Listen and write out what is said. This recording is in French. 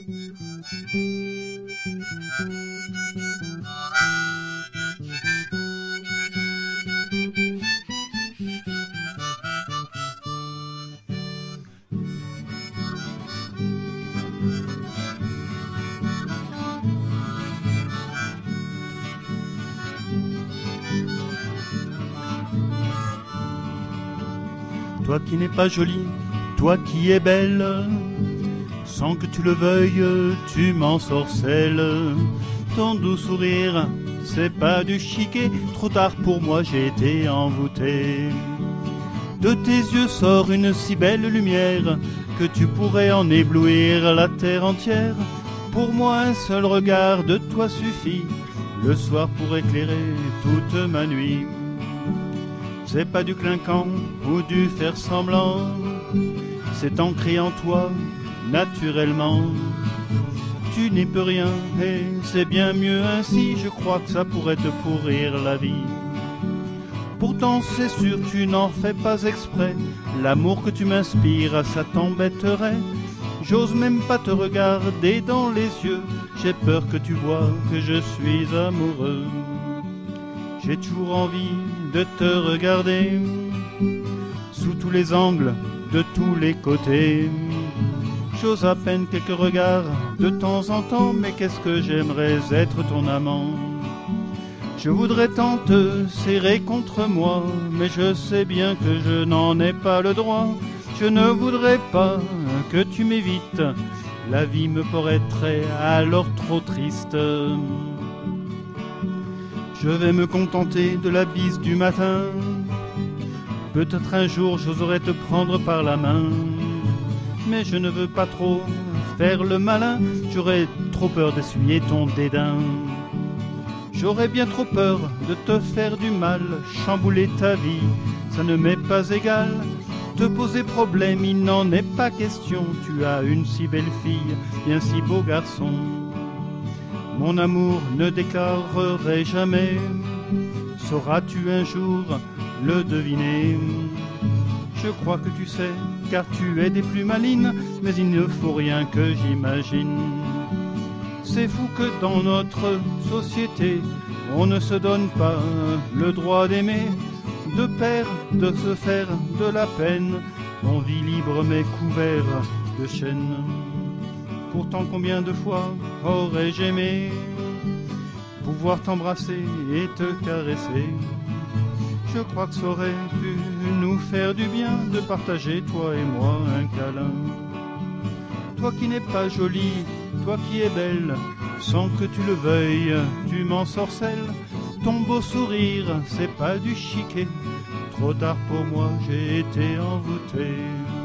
Toi qui n'es pas jolie, toi qui es belle, sans que tu le veuilles, tu m'ensorcelles. Ton doux sourire, c'est pas du chiquet, trop tard pour moi, j'ai été envoûté. De tes yeux sort une si belle lumière que tu pourrais en éblouir la terre entière. Pour moi, un seul regard de toi suffit, le soir pour éclairer toute ma nuit. C'est pas du clinquant ou du faire semblant, c'est ancré en toi naturellement. Tu n'y peux rien et c'est bien mieux ainsi, je crois que ça pourrait te pourrir la vie. Pourtant c'est sûr tu n'en fais pas exprès, l'amour que tu m'inspires ça t'embêterait. J'ose même pas te regarder dans les yeux, j'ai peur que tu vois que je suis amoureux. J'ai toujours envie de te regarder sous tous les angles, de tous les côtés. J'ose à peine quelques regards de temps en temps, mais qu'est-ce que j'aimerais être ton amant. Je voudrais tant te serrer contre moi, mais je sais bien que je n'en ai pas le droit. Je ne voudrais pas que tu m'évites, la vie me paraîtrait alors trop triste. Je vais me contenter de la bise du matin, peut-être un jour j'oserai te prendre par la main, mais je ne veux pas trop faire le malin, j'aurais trop peur d'essuyer ton dédain. J'aurais bien trop peur de te faire du mal, chambouler ta vie, ça ne m'est pas égal. Te poser problème, il n'en est pas question, tu as une si belle fille et un si beau garçon. Mon amour ne déclarerai jamais, sauras-tu un jour le deviner? Je crois que tu sais, car tu es des plus malines, mais il ne faut rien que j'imagine. C'est fou que dans notre société, on ne se donne pas le droit d'aimer, de peur de se faire de la peine. On vit libre mais couvert de chaînes. Pourtant combien de fois aurais-je aimé pouvoir t'embrasser et te caresser. Je crois que ça aurait pu nous faire du bien de partager toi et moi un câlin. Toi qui n'es pas jolie, toi qui es belle, sans que tu le veuilles, tu m'ensorcelles. Ton beau sourire, c'est pas du chiquet, trop tard pour moi, j'ai été envoûté.